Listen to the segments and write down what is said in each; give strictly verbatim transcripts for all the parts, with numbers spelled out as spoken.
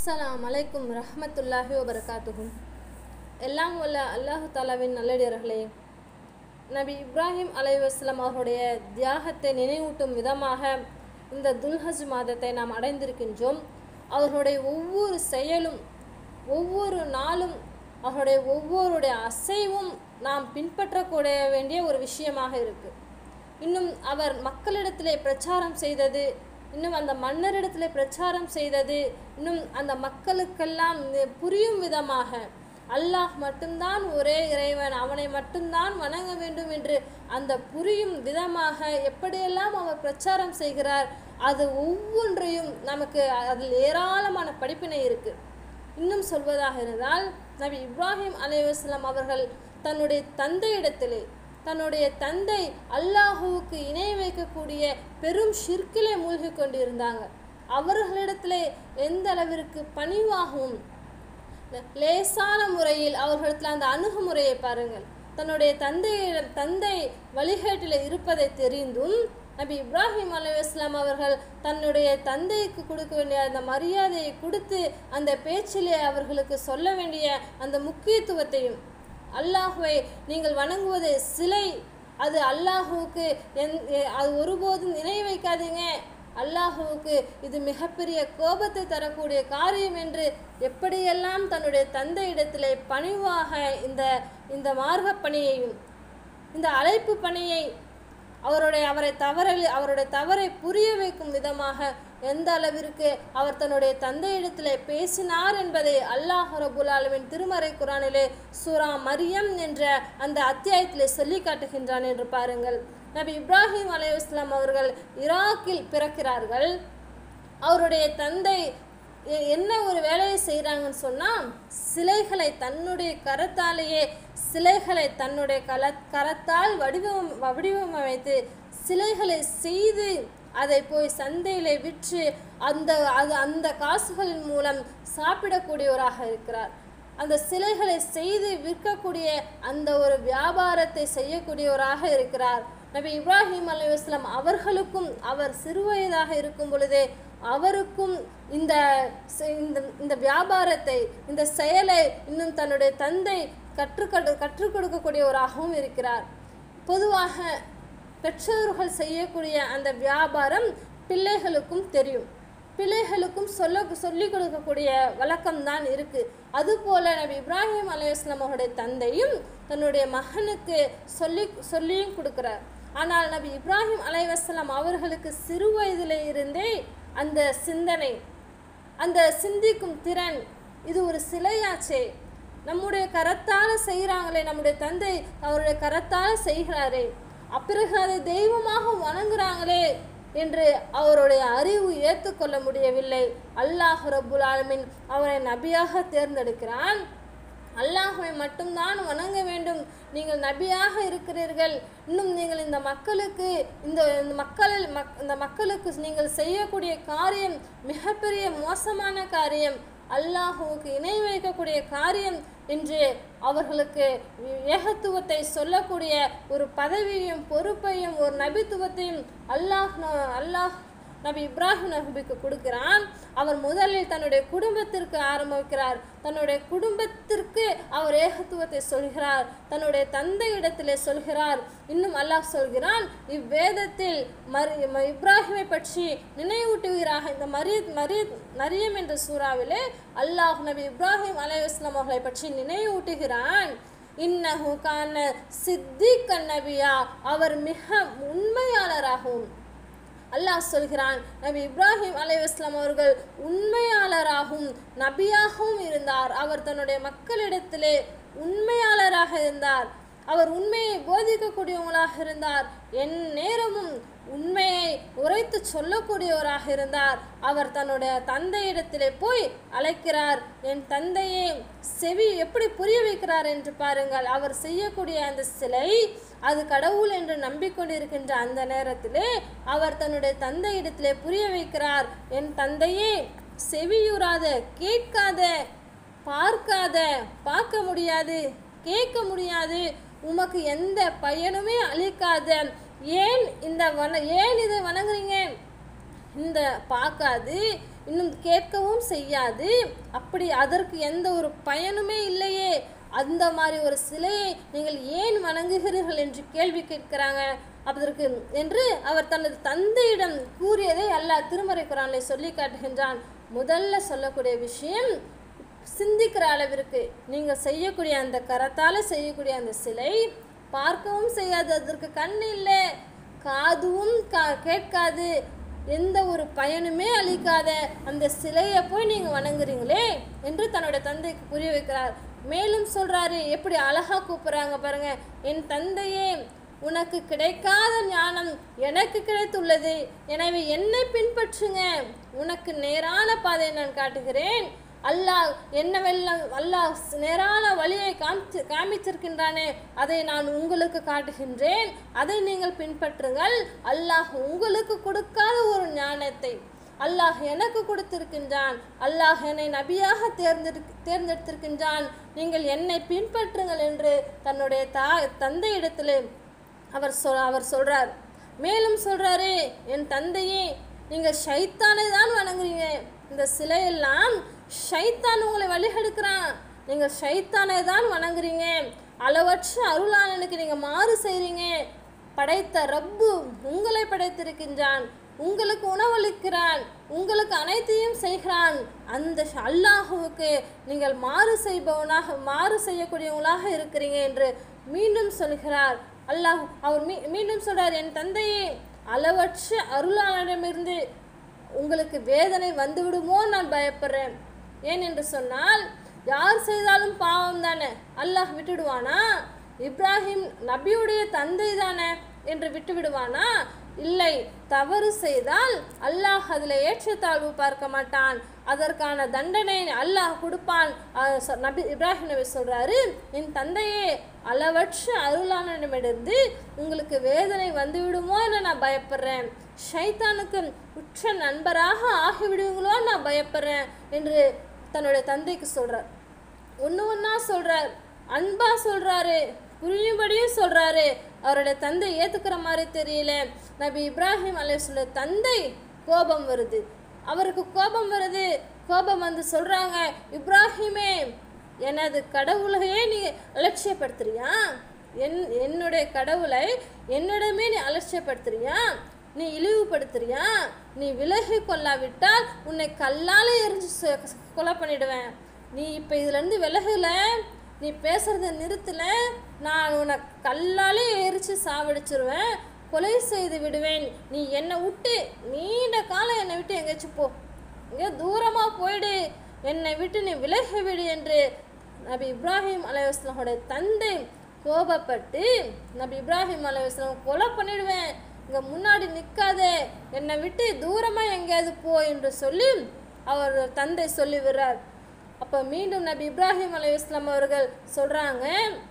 அஸ்ஸலாமு அலைக்கும் ரஹ்மத்துல்லாஹி வபரகாத்துஹு. எல்லாம் வல்ல அல்லாஹு தாலாவின் நல்லடியார்களே, நபி இப்ராஹிம் அலைஹிஸ்ஸலாம் அவர்களுடைய தியாகத்தை நினைவூட்டும் விதமாக இந்த துல்ஹஜ் மாதத்தை நாம் அடைந்திருக்கின்றோம். அவர்களுடைய ஒவ்வொரு செயலும், ஒவ்வொரு நாளும், அவர்களுடைய ஒவ்வொருடைய அசைவும் நாம் பின்பற்றக்கூடிய வேண்டிய ஒரு விஷயமாக இருக்குது. இன்னும் அவர் மக்களிடத்திலே பிரச்சாரம் செய்தது, இன்னும் அந்த மன்னரிடத்திலே பிரச்சாரம் செய்தது, இன்னும் அந்த மக்களுக்கெல்லாம் புரியும் விதமாக அல்லாஹ் மட்டும்தான் ஒரே இறைவன், அவனை மட்டும்தான் வணங்க வேண்டும் என்று அந்த புரியும் விதமாக எப்படியெல்லாம் அவர் பிரச்சாரம் செய்கிறார், அது ஒவ்வொன்றையும் நமக்கு அதில் ஏராளமான படிப்பினை இருக்குது. இன்னும் சொல்வதாக இருந்தால், நபி இப்ராஹிம் அலைஹிஸ்ஸலாம் அவர்கள் தன்னுடைய தந்தையிடத்திலே, தன்னுடைய தந்தை அல்லாஹுவுக்கு இணை வைக்கக்கூடிய பெரும் ஷிர்கிலே மூழ்கி கொண்டிருந்தாங்க. அவர்களிடத்திலே எந்த அளவிற்கு பணிவாகவும் லேசான முறையில் அவர்களிடத்தில் அந்த அணுகுமுறையை பாருங்கள். தன்னுடைய தந்தையிடம் தந்தை வழிகேட்டில் இருப்பதை தெரிந்தும் நபி இப்ராஹிம் அலைஹிஸ்ஸலாம் அவர்கள் தன்னுடைய தந்தைக்கு கொடுக்க வேண்டிய அந்த மரியாதையை கொடுத்து அந்த பேச்சிலே அவர்களுக்கு சொல்ல வேண்டிய அந்த முக்கியத்துவத்தையும், அல்லாஹுவை நீங்கள் வணங்குவது சிலை, அது அல்லாஹுவுக்கு என் அது ஒருபோதும் இணை வைக்காதீங்க, அல்லாஹுவுக்கு இது மிகப்பெரிய கோபத்தை தரக்கூடிய காரியம் என்று எப்படியெல்லாம் தன்னுடைய தந்தையிடத்திலே பணிவாக இந்த இந்த மார்க்க பணியையும் இந்த அழைப்பு பணியை அவருடைய அவரை தவறி அவருடைய தவறை புரிய வைக்கும் விதமாக எந்த அளவிற்கு அவர் தன்னுடைய தந்தையிடத்திலே பேசினார் என்பதை அல்லாஹ் ரப்புல் ஆலமீன் திருமறை குர்ஆனிலே சூரா மரியம் என்ற அந்த அத்தியாயத்திலே சொல்லி காட்டுகின்றான் என்று பாருங்கள். நபி இப்ராஹிம் அலைஹிஸ்ஸலாம் அவர்கள் ஈராக்கில் பிறக்கிறார்கள். அவருடைய தந்தை என்ன ஒரு வேலையை செய்கிறாங்கன்னு சொன்னால், சிலைகளை தன்னுடைய கரத்தாலேயே சிலைகளை தன்னுடைய கல கரத்தால் வடிவம் வடிவமைத்து சிலைகளை செய்து அதை போய் சந்தையில் விற்று அந்த அது அந்த காசுகளின் மூலம் சாப்பிடக்கூடியவராக இருக்கிறார். அந்த சிலைகளை செய்து விற்கக்கூடிய அந்த ஒரு வியாபாரத்தை செய்யக்கூடியவராக இருக்கிறார். நபி இப்ராஹிம் அலைஹிஸ்ஸலாம் அவர்களுக்கும் அவர் சிறுவயதாக இருக்கும் பொழுதே அவருக்கும் இந்த இந்த வியாபாரத்தை, இந்த செயலை இன்னும் தன்னுடைய தந்தை கற்றுக் கற்றுக் கொடுக்கக்கூடியவராகவும் இருக்கிறார். பொதுவாக பெற்றோர்கள் செய்யக்கூடிய அந்த வியாபாரம் பிள்ளைகளுக்கும் தெரியும், பிள்ளைகளுக்கும் சொல்ல சொல்லிக் கொடுக்கக்கூடிய வழக்கம்தான் இருக்குது. அதுபோல் நபி இப்ராஹிம் அலைஹிஸ்ஸலாம் அவருடைய தந்தையும் தன்னுடைய மகனுக்கு சொல்லி சொல்லியும் கொடுக்குறார். ஆனால் நபி இப்ராஹிம் அலைஹிஸ்ஸலாம் அவர்களுக்கு சிறு வயதிலே இருந்தே அந்த சிந்தனை, அந்த சிந்திக்கும் திறன், இது ஒரு சிலையாச்சே, நம்முடைய கரத்தால் செய்கிறாங்களே, நம்முடைய தந்தை அவருடைய கரத்தால் செய்கிறாரே, அப்பிறகு அதை தெய்வமாக வணங்குறாங்களே என்று அவருடைய அறிவு ஏற்றுக்கொள்ள முடியவில்லை. அல்லாஹ் ரப்புல் ஆலமீன் அவரை நபியாக தேர்ந்தெடுக்கிறான். அல்லாஹுவை மட்டும்தான் வணங்க வேண்டும், நீங்கள் நபியாக இருக்கிறீர்கள், இன்னும் நீங்கள் இந்த மக்களுக்கு இந்த மக்களில் மக் இந்த மக்களுக்கு நீங்கள் செய்யக்கூடிய காரியம் மிகப்பெரிய மோசமான காரியம், அல்லாஹுவுக்கு இணை வைக்கக்கூடிய காரியம் என்று அவர்களுக்கு ஏகத்துவத்தை சொல்லக்கூடிய ஒரு பதவியையும் பொறுப்பையும் ஒரு நபித்துவத்தையும் அல்லாஹ் அல்லாஹ் நபி இப்ராஹிம் நபிக்கு கொடுக்கிறான். அவர் முதலில் தன்னுடைய குடும்பத்திற்கு ஆரம்பிக்கிறார். தன்னுடைய குடும்பத்திற்கு அவர் ஏகத்துவத்தை சொல்கிறார், தன்னுடைய தந்தை இடத்திலே சொல்கிறார். இன்னும் அல்லாஹ் சொல்கிறான், இவ்வேதத்தில் மரி இப்ராஹிமை பற்றி நினைவூட்டுகிறார். இந்த மரி மரி மரியம் என்ற சூறாவிலே அல்லாஹ் நபி இப்ராஹிம் அலைஹிஸ்ஸலாம் அவர்களை பற்றி நினைவூட்டுகிறான். இன்னஹு கான சித்திகன் நபியா, அவர் மிக உண்மையாளராகவும், அல்லாஹ் சொல்கிறான் நபி இப்ராஹிம் அலைஹிஸ்ஸலாம் அவர்கள் உண்மையாளராகவும் நபியாகவும் இருந்தார். அவர் தன்னுடைய மக்களிடத்திலே உண்மையாளராக இருந்தார். அவர் உண்மையை போதிக்கக்கூடியவங்களாக இருந்தார். என் நேரமும் உண்மையை உரைத்து சொல்லக்கூடியவராக இருந்தார். அவர் தன்னுடைய தந்தையிடத்திலே போய் அழைக்கிறார். என் தந்தையை செவி எப்படி புரிய வைக்கிறார் என்று பாருங்கள். அவர் செய்யக்கூடிய அந்த சிலை அது கடவுள் என்று நம்பிக்கொண்டிருக்கின்ற அந்த நேரத்திலே அவர் தன்னுடைய தந்தையிடத்திலே புரிய வைக்கிறார். என் தந்தையே, செவியுறாத, கேட்காத, பார்க்காத, பார்க்க முடியாது, கேட்க முடியாது, உமக்கு எந்த பயனுமே அளிக்காத, ஏன் இந்த வன ஏன் இதை வணங்குறீங்க, இந்த பார்க்காது, இன்னும் கேட்கவும் செய்யாது. அப்படி அதற்கு எந்த ஒரு பயனுமே இல்லையே, அந்த மாதிரி ஒரு சிலையை நீங்கள் ஏன் வணங்குகிறீர்கள் என்று கேள்வி கேட்கிறாங்க. அதற்கு என்று அவர் தனது தந்தையிடம் கூறியதை அல்லாஹ் திருமறை குர்ஆனிலே சொல்லி காட்டுகின்றான். முதல்ல சொல்லக்கூடிய விஷயம், சிந்திக்கிற அளவிற்கு நீங்கள் செய்யக்கூடிய அந்த கரத்தால் செய்யக்கூடிய அந்த சிலை பார்க்கவும் செய்யாது, அதற்கு கண் இல்லை, காதுவும் கா கேட்காது, எந்த ஒரு பயனுமே அளிக்காத அந்த சிலையை போய் நீங்கள் வணங்குறீங்களே என்று தன்னோட தந்தைக்கு புரிய வைக்கிறார். மேலும் சொல்கிறாரு, எப்படி அழகாக கூப்பிட்றாங்க பாருங்க, என் தந்தையே உனக்கு கிடைக்காத ஞானம் எனக்கு கிடைத்துள்ளது, எனவே என்னை பின்பற்றுங்க, உனக்கு நேரான பாதையை நான் காட்டுகிறேன். அல்லாஹ் என்னவெல்லாம் அல்லாஹ் நேரான வழியை காமிச்சு காமிச்சிருக்கின்றானே அதை நான் உங்களுக்கு காட்டுகின்றேன், அதை நீங்கள் பின்பற்றுங்கள். அல்லாஹ் உங்களுக்கு கொடுக்காத ஒரு ஞானத்தை அல்லாஹ் எனக்கு கொடுத்திருக்கின்றான், அல்லாஹ் என்னை நபியாக தேர்ந்தெடு தேர்ந்தெடுத்திருக்கின்றான், நீங்கள் என்னை பின்பற்றுங்கள் என்று தன்னுடைய தா தந்தையிடத்தில் அவர் சொல் அவர் சொல்கிறார். மேலும் சொல்கிறாரு, என் தந்தையே நீங்கள் ஷைத்தானை தான் வணங்குறீங்க, இந்த சிலையெல்லாம் ஷைத்தான் உங்களை வழிகெடுக்கிறான், நீங்கள் ஷைத்தானை தான் வணங்குறீங்க, அளவற்ற அருளாளனுக்கு நீங்கள் மாறு செய்கிறீங்க. படைத்த ரப்பு உங்களை படைத்திருக்கின்றான், உங்களுக்கு உணவளிக்கிறான், உங்களுக்கு அனைத்தையும் செய்கிறான், அந்த அல்லாஹுவுக்கு நீங்கள் மாறு செய்பவனாக மாறு செய்யக்கூடியவங்களாக இருக்கிறீங்க என்று மீண்டும் சொல்கிறார். அல்லாஹ் அவர் மீ மீண்டும் சொல்கிறார், என் தந்தையே அளவற்ற அருளாளனிடமிருந்து உங்களுக்கு வேதனை வந்துவிடுமோ நான் பயப்படுறேன். ஏன் என்று சொன்னால், யார் செய்தாலும் பாவம் தானே, அல்லாஹ் விட்டுடுவானா? இப்ராஹிம் நபியுடைய தந்தை தானே என்று விட்டு விடுவானா? இல்லை, தவறு செய்தால் அல்லாஹ் அதில் ஏற்றத்தாழ்வு பார்க்க மாட்டான், அதற்கான தண்டனை அல்லாஹ் கொடுப்பான். நபி இப்ராஹிம் நபி சொல்கிறாரு, என் தந்தையே அளவற்ற அருளானனிடமிருந்து உங்களுக்கு வேதனை வந்துவிடுமோ என நான் பயப்படுறேன், ஷைத்தானுக்கு உற்ற நண்பராக ஆகிவிடுவீங்களோ நான் பயப்படுறேன் என்று தன்னுடைய தந்தைக்கு சொல்கிறார். ஒன்று ஒன்றா சொல்கிறார், அன்பாக சொல்கிறாரு, புரியும்படியும் சொல்கிறாரு. அவருடைய தந்தை ஏற்றுக்கிற மாதிரி தெரியல. நபி இப்ராஹிம் அலைஹிஸ்ஸலாம் தந்தை கோபம் வருது, அவருக்கு கோபம் வருது. கோபம் வந்து சொல்கிறாங்க, இப்ராஹிமே எனது கடவுளையே நீ அலட்சியப்படுத்துறியா, என் என்னுடைய கடவுளை என்னிடமே நீ அலட்சியப்படுத்துறியா, நீ இழிவுபடுத்துறியா, நீ விலகி கொள்ளாவிட்டால் உன்னை கல்லால் எரிஞ்சு கொலை பண்ணிடுவேன். நீ இப்போ இதுலேருந்து விலகலை, நீ பேசுகிறத நிறுத்தல, நான் உன்னை கல்லாலே எரித்து சாவடிச்சிருவேன், கொலை செய்து விடுவேன். நீ என்னை விட்டு நீண்ட காலம் என்னை விட்டு எங்கேயாச்சும் போ, இங்கே தூரமாக போயிடு, என்னை விட்டு நீ விலகி விடு என்று நபி இப்ராஹிம் அலைஹிஸ்ஸலாமுடைய தந்தை கோபப்பட்டு, நபி இப்ராஹிம் அலைஹிஸ்ஸலாம் கொலை பண்ணிடுவேன், இங்கே முன்னாடி நிற்காதே, என்னை விட்டு தூரமாக எங்கேயாவது போ என்று சொல்லி அவர் தந்தை சொல்லி விடுறார். அப்போ மீண்டும் நபி இப்ராஹிம் அலைஹிஸ்ஸலாம் அவர்கள் சொல்கிறாங்க,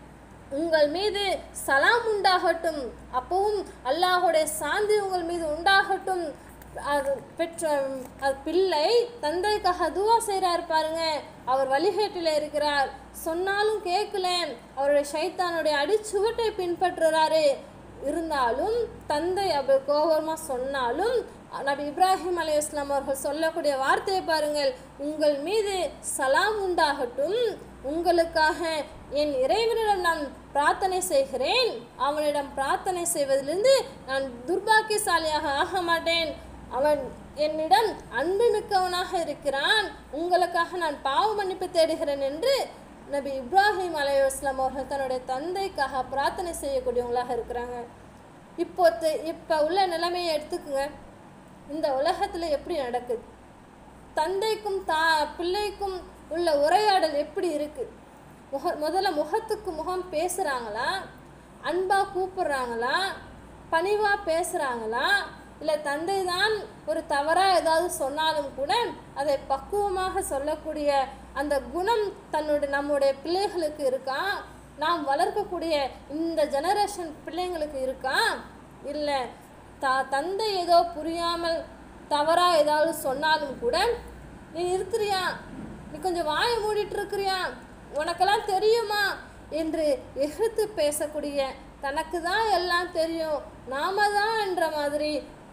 உங்கள் மீது சலாம் உண்டாகட்டும், அப்பவும் அல்லாஹுடைய சாந்தி உங்கள் மீது உண்டாகட்டும். அது பெற்ற அது பிள்ளை தந்தைக்காக துவா செய்கிறார் பாருங்க, அவர் வழிகேட்டில் இருக்கிறார், சொன்னாலும் கேட்கல, அவருடைய ஷைத்தானுடைய அடிச்சுவட்டை பின்பற்றுறாரு. இருந்தாலும் தந்தை அப்படி கோபமாக சொன்னாலும் நபி இப்ராஹிம் அலைஹிஸ்ஸலாம் அவர்கள் சொல்லக்கூடிய வார்த்தையை பாருங்கள், உங்கள் மீது சலாம் உண்டாகட்டும், உங்களுக்காக என் இறைவனிடம் நான் பிரார்த்தனை செய்கிறேன், அவனிடம் பிரார்த்தனை செய்வதிலிருந்து நான் துர்பாக்கியசாலியாக ஆக மாட்டேன், அவன் என்னிடம் அன்பு மிக்கவனாக இருக்கிறான், உங்களுக்காக நான் பாவ மன்னிப்பு தேடுகிறேன் என்று நபி இப்ராஹிம் அலைஹிஸ்ஸலாம் அவர்கள் தன்னுடைய தந்தைக்காக பிரார்த்தனை செய்யக்கூடியவங்களாக இருக்கிறாங்க. இப்போ இப்போ உள்ள நிலைமையை எடுத்துக்குங்க, இந்த உலகத்தில் எப்படி நடக்குது, தந்தைக்கும் தா பிள்ளைக்கும் உள்ள உரையாடல் எப்படி இருக்குது? முக முதல்ல முகத்துக்கு முகம் பேசுகிறாங்களா, அன்பாக கூப்பிட்றாங்களா, பணிவாக பேசுகிறாங்களா, இல்லை தந்தை தான் ஒரு தவறாக ஏதாவது சொன்னாலும் கூட அதை பக்குவமாக சொல்லக்கூடிய அந்த குணம் தன்னுடைய நம்முடைய பிள்ளைகளுக்கு இருக்கா? நாம் வளர்க்கக்கூடிய இந்த ஜெனரேஷன் பிள்ளைங்களுக்கு இருக்கா? இல்லை த தந்தை ஏதோ புரியாமல் தவறாக ஏதாவது சொன்னாலும் கூட நீ நிறுத்துறியா, நீ கொஞ்சம் வாயை மூடிட்டு இருக்கிறியா, உனக்கெல்லாம் தெரியுமா என்று எதிர்த்து பேசக்கூடிய, தனக்கு தான் எல்லாம் தெரியும் நாம தான் என்ற மாதிரி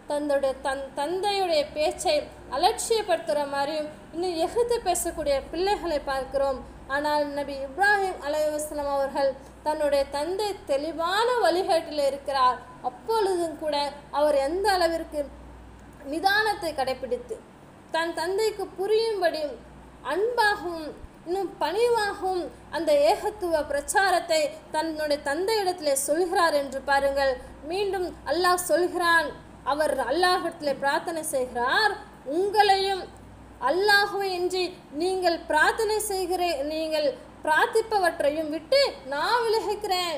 தன்னுடைய தன் தந்தையுடைய பேச்சை அலட்சியப்படுத்துகிற மாதிரியும் இன்னும் எகுத்து பேசக்கூடிய பிள்ளைகளை பார்க்கிறோம். ஆனால் நபி இப்ராஹிம் அலைஹிஸ்ஸலாம் அவர்கள் தன்னுடைய தந்தை தெளிவான வழிகாட்டில் இருக்கிறார். அப்பொழுதும் கூட அவர் எந்த அளவிற்கு நிதானத்தை கடைபிடித்து தன் தந்தைக்கு புரியும்படி அன்பாகவும் இன்னும் பணிவாகவும் அந்த ஏகத்துவ பிரச்சாரத்தை தன்னுடைய தந்தையிடத்திலே சொல்கிறார் என்று பாருங்கள். மீண்டும் அல்லாஹ் சொல்கிறான், அவர் அல்லாஹ்விடத்திலே பிரார்த்தனை செய்கிறார், உங்களையும் அல்லாஹ்வை இன்றி நீங்கள் பிரார்த்தனை செய்கிற நீங்கள் பிரார்த்திப்பவற்றையும் விட்டு நான் விலகுகிறேன்.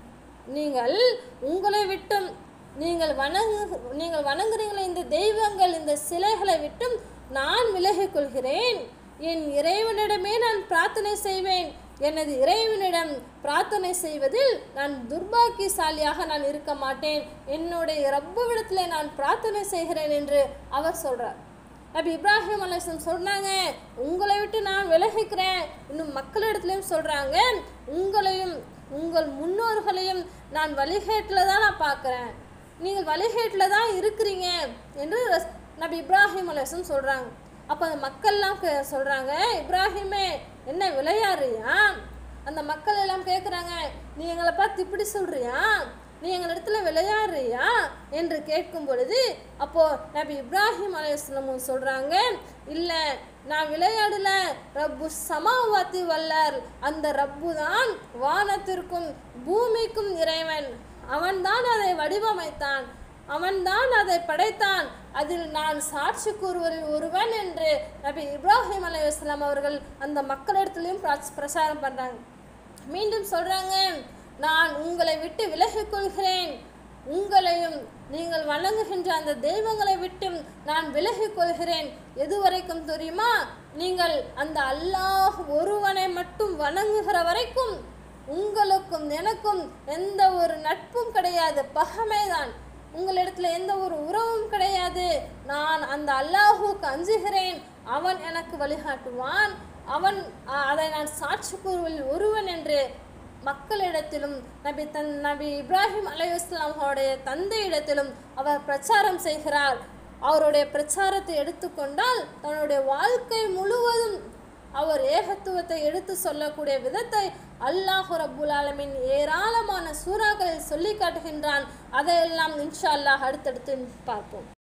நீங்கள் உங்களை விட்டும் நீங்கள் வணங்கு நீங்கள் வணங்குறீங்களே இந்த தெய்வங்கள் இந்த சிலைகளை விட்டும் நான் விலகிக் கொள்கிறேன். என் இறைவனிடமே நான் பிரார்த்தனை செய்வேன். எனது இறைவனிடம் பிரார்த்தனை செய்வதில் நான் துர்பாக்கியசாலியாக நான் இருக்க மாட்டேன். என்னுடைய ரப்புவிடத்திலே நான் பிரார்த்தனை செய்கிறேன் என்று அவர் சொல்றார். நபி இப்ராஹிம் அலைஹிஸ்ஸலாம் சொன்னாங்க, உங்களை விட்டு நான் விலகிக்கிறேன். இன்னும் மக்களிடத்துலையும் சொல்றாங்க, உங்களையும் உங்கள் முன்னோர்களையும் நான் வழிகேட்டில் தான் நான் பார்க்குறேன், நீங்கள் வழிகேட்டில் தான் இருக்கிறீங்க என்று நபி இப்ராஹிம் அலைஹிஸ்ஸலாம் சொல்கிறாங்க. அப்போ அந்த மக்கள்லாம் சொல்கிறாங்க, இப்ராஹிமே என்ன விளையாடுறியா? அந்த மக்கள் எல்லாம் கேட்குறாங்க, நீ எங்களை பார்த்து இப்படி சொல்கிறியா, நீ எங்கள் இடத்துல விளையாடுறியா என்று கேட்கும் பொழுது அப்போது நபி இப்ராஹிம் அலைஹிஸ்ஸலாம் சொல்கிறாங்க, இல்லை நான் விளையாடல, ரப்பு சமாவாத்தி வல்லார், அந்த ரப்பு தான் வானத்திற்கும் பூமிக்கும் இறைவன், அவன்தான் அதை வடிவமைத்தான், அவன்தான் அதை படைத்தான், அதில் நான் சாட்சி கூறுவதில் ஒருவன் என்று நபி இப்ராஹிம் அலைஹிஸ்ஸலாம் அவர்கள் அந்த மக்களிடத்துலையும் பிரச்சாரம் பண்ணுறாங்க. மீண்டும் சொல்கிறாங்க, நான் உங்களை விட்டு விலகிக் கொள்கிறேன், உங்களையும் நீங்கள் வணங்குகின்ற அந்த தெய்வங்களை விட்டும் நான் விலகிக் கொள்கிறேன். எது வரைக்கும் தெரியுமா? நீங்கள் அந்த அல்லாஹ் ஒருவனை மட்டும் வணங்குகிற வரைக்கும் உங்களுக்கும் எனக்கும் எந்த ஒரு நட்பும் கிடையாது, பகைமைதான், உங்களிடத்துல எந்த ஒரு உறவும் கிடையாது. நான் அந்த அல்லாஹுக்கு அஞ்சுகிறேன், அவன் எனக்கு வழிகாட்டுவான், அவன் அதை நான் சாட்சி கூறுவதில் ஒருவன் என்று மக்களிடத்திலும் நபி தன் நபி இப்ராஹிம் அலைஹிஸ்ஸலாம் அவருடைய தந்தையிடத்திலும் அவர் பிரச்சாரம் செய்கிறார். அவருடைய பிரச்சாரத்தை எடுத்துக்கொண்டால் தன்னுடைய வாழ்க்கை முழுவதும் அவர் ஏகத்துவத்தை எடுத்து சொல்லக்கூடிய விதத்தை அல்லாஹ் ரப்புல் ஆலமீன் ஏராளமான சூறாக்களில் சொல்லி காட்டுகின்றான். அதையெல்லாம் இன்ஷா அல்லாஹ் அடுத்தடுத்து பார்ப்போம்.